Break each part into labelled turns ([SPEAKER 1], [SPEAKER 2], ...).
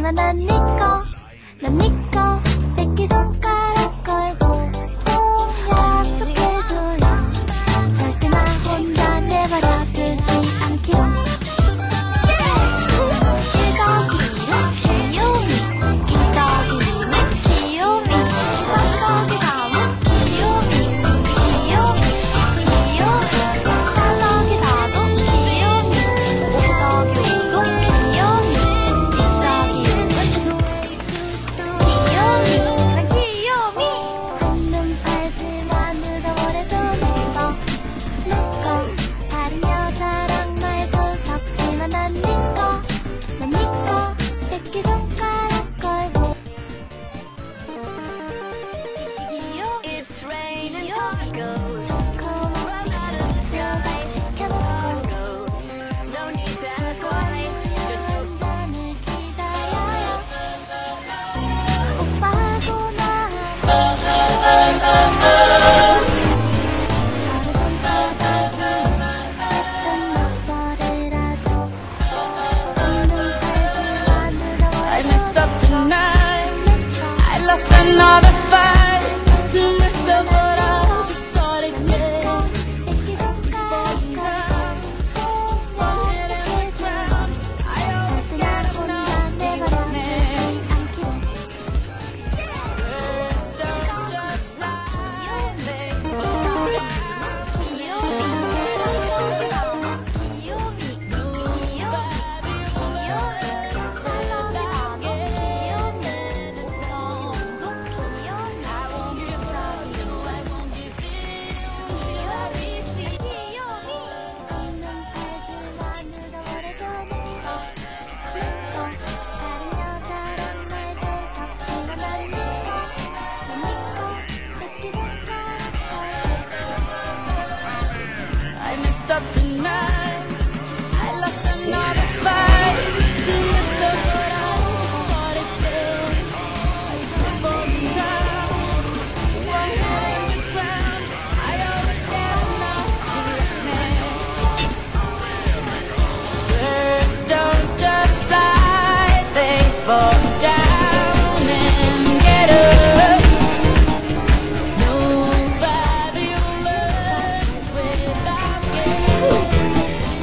[SPEAKER 1] 없지만 난 네 거, 난 네 거. 새끼손가락 걸고 꼭 약속해줘요. 절대 나 혼자 내버려 두지 않기로.
[SPEAKER 2] Another fight, just to miss the but I just started again. Falling down, falling in the ground. I always got enough feeling. Words don't just lie, they fall down. Nobody learns without getting it wrong. I won't give up, no, I won't give in until I reach the
[SPEAKER 1] 없는 팔지만 늘어버려도 내 거, 다른 여자랑 말도 섞지만 난 네 거, 난 네 거. 새끼손가락
[SPEAKER 2] I messed up tonight. I lost another fight. Still messed up, but I just started again. Falling down, one hand in the ground. I always got enough seriousness. Words don't just fly, they fall down and get up. Nobody learns without getting.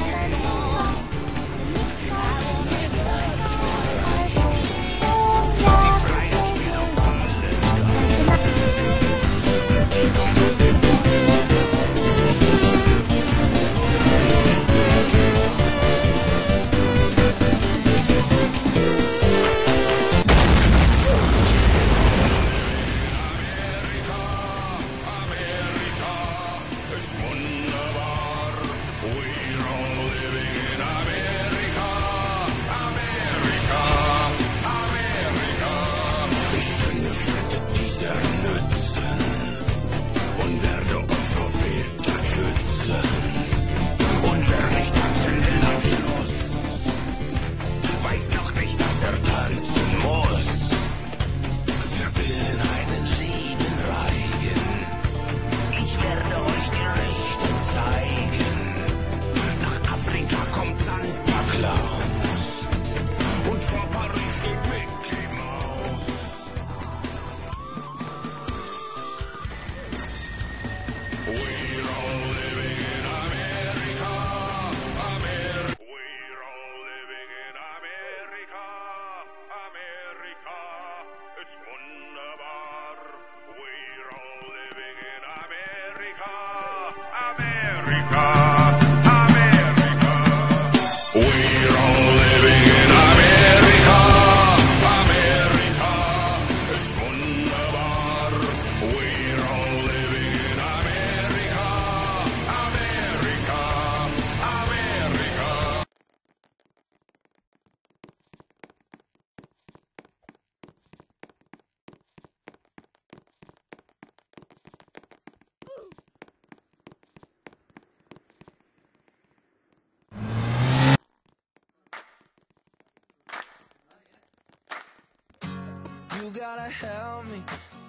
[SPEAKER 3] You gotta help me,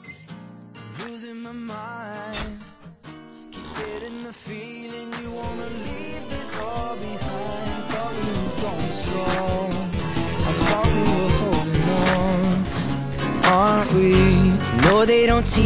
[SPEAKER 3] losing my mind. Keep getting the feeling you wanna leave this all behind. Thought we were going slow, I thought we were holding on. free. No, they don't teach.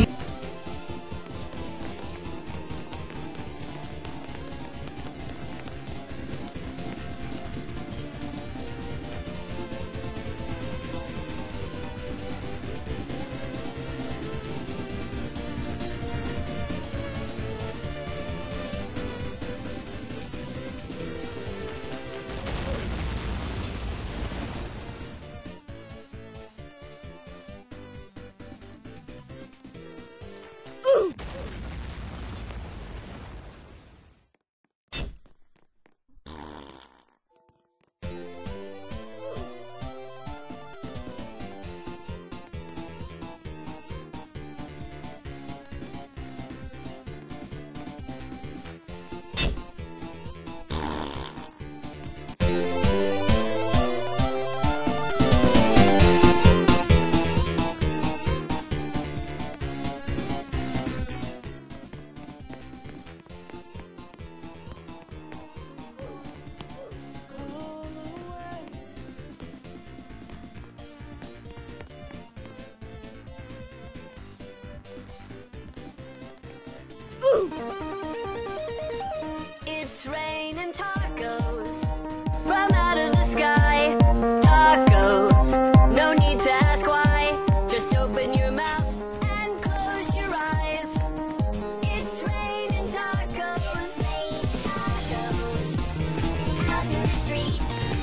[SPEAKER 4] It's raining tacos from out of the sky. Tacos, no need to ask why. Just open your mouth and close your eyes. It's raining tacos. Tacos out in the street.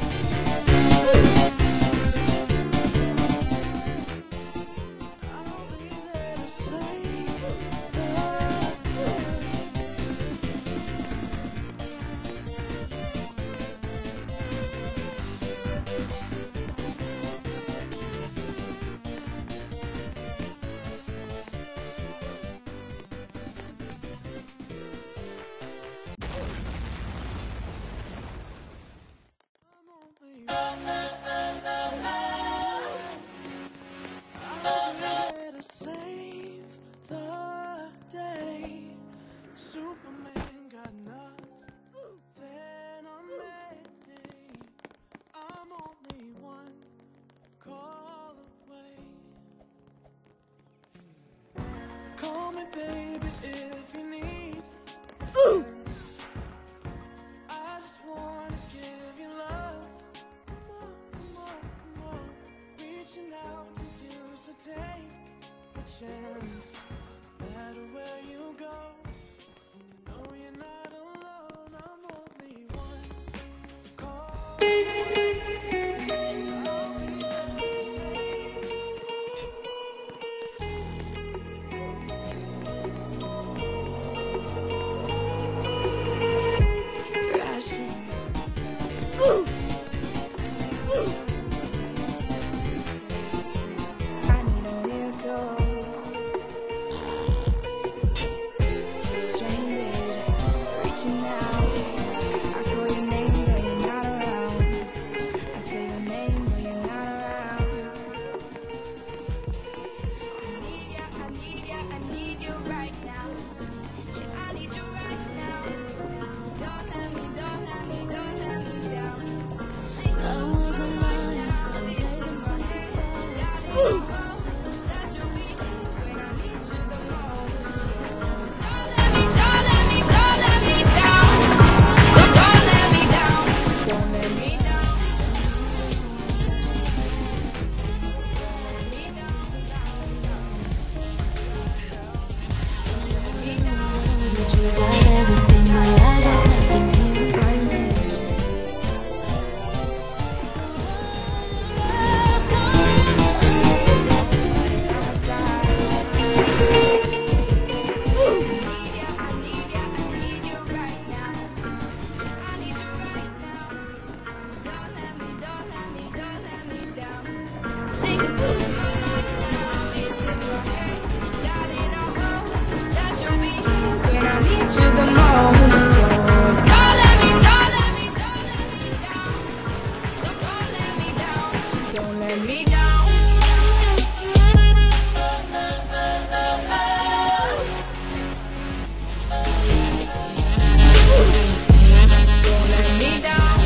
[SPEAKER 3] I'll be there to save the day. Superman got nothing on me. I'm only one call away. Call me baby if you need a friend. I just wanna give you love. Come on, come on, come on. Reaching out to you, so take a chance. No matter where you go, you know you're not alone. I'm only one call away. I'll be
[SPEAKER 2] Crashing. I need a miracle. Stranded, reaching out. I call your name, but you're not around. I say your name, but you're not around. I need you right now. Yeah, I need you right now. So don't let me down. I was a liar, I'm getting tired. That you'll be here when I need you the most. Don't let me down. Don't let me down. Don't let me down.
[SPEAKER 4] You got everything, but I got nothing here right now.
[SPEAKER 2] To the most, so don't let me down. Don't let me down. Don't let me down.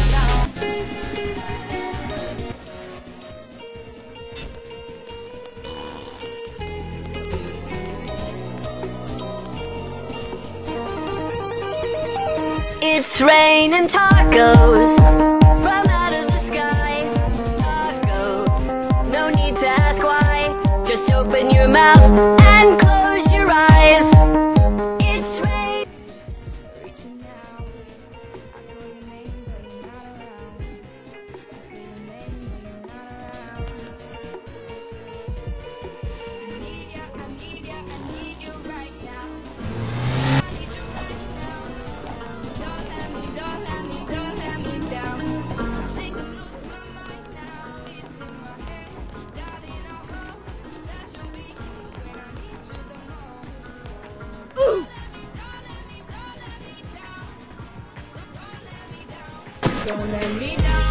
[SPEAKER 4] It's raining tacos from out of the sky. Tacos, no need to ask why. Just open your mouth and close your eyes. It's rain.
[SPEAKER 2] Reaching out, I call your name, but you're not around. I say your name, but you're not around. I need ya, I need ya, I need you right now. I need you right now. So don't let me, don't let me, don't let me down. I think I'm losing my mind now. It's in my head, darling. I hope that you'll be here when I need you the most. Don't let me, don't let me, don't let me down. Don't let me down. Don't let me down.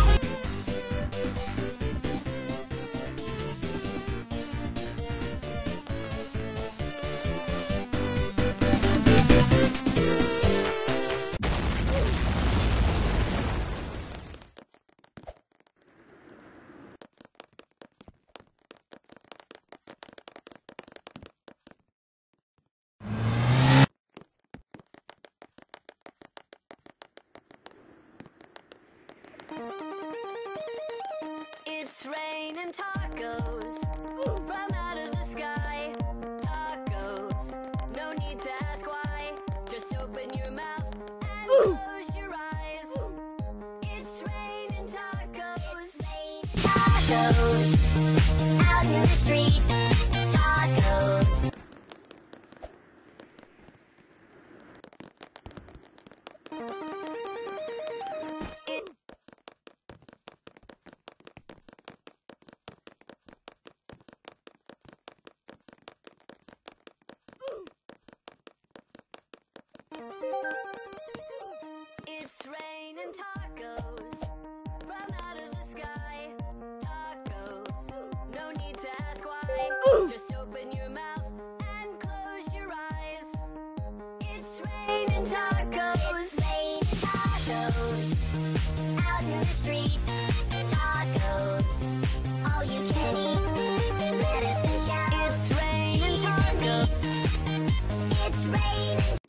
[SPEAKER 4] It's raining tacos from out of the sky. Tacos, no need to ask why. Just open your mouth and close your eyes. It's raining tacos.
[SPEAKER 1] Tacos out in the street. Tacos.
[SPEAKER 4] It- It's raining tacos from out of the sky. Tacos, no need to ask why. Just open your mouth and close your eyes. It's raining tacos.
[SPEAKER 1] Rain tacos out in the street. Tacos. All you can eat. Lettuce and carrots.
[SPEAKER 4] It's raining
[SPEAKER 1] Cheese and
[SPEAKER 4] tacos.
[SPEAKER 1] meat. It's raining